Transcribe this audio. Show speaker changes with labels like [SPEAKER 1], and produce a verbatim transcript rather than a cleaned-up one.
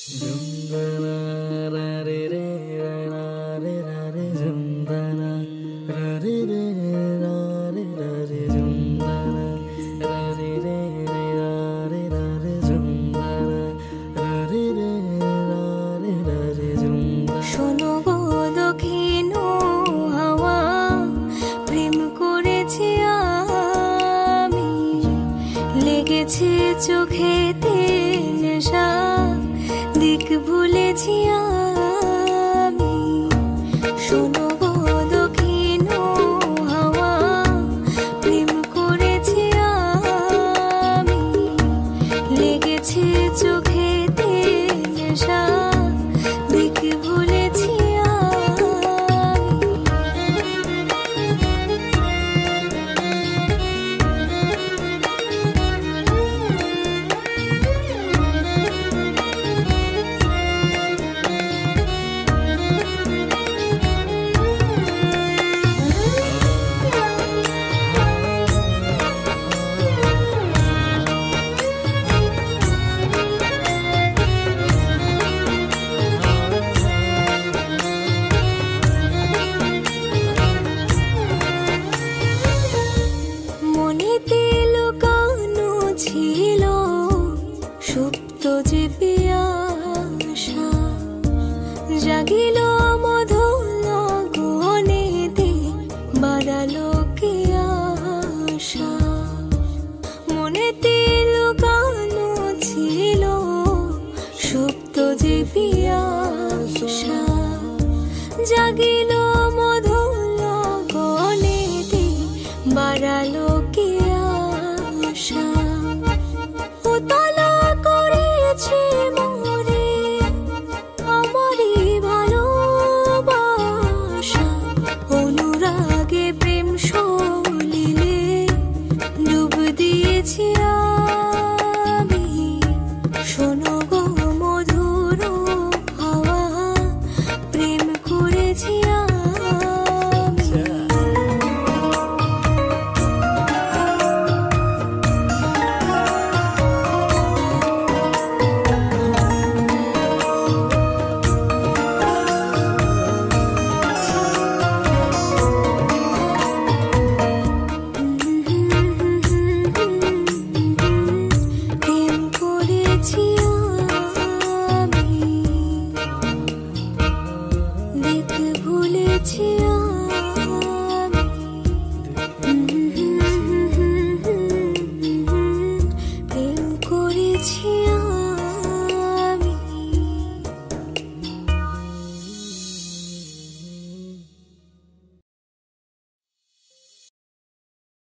[SPEAKER 1] Zumdana ra re re ra ra re ra re zumdana ra re re ra re ra re zumdana ra re re ra re ra re zumdana ra re re ra re ra re zumdana
[SPEAKER 2] শোনো গো দক্ষিণ হাওয়া প্রেম করেছি আমি লেগেছে চোখেতে নেশা দিক ভুলেছি আমি শোনো গো দক্ষিণ হাওয়া প্রেম করেছি আমি লেগেছে চোখেতে নেশা দিক ভুলেছি মনেতে লুকানো ছিল সুপ্ত যে পিয়াসা জাগিল মধুর গগনেতে বাড়ালো কি আশা মনেতে লুকানো ছিল সুপ্ত যে পিয়াসা জাগিল মধুর গগনেতে বাড়ালো কি আশা উতলা করেছে মোরে আমারই ভালোবাসা অনুরাগে প্রেম সলিলে ডুব দিয়েছি আমি শোনো গো মধুর হাওয়া প্রেম করেছি ভুলেছি।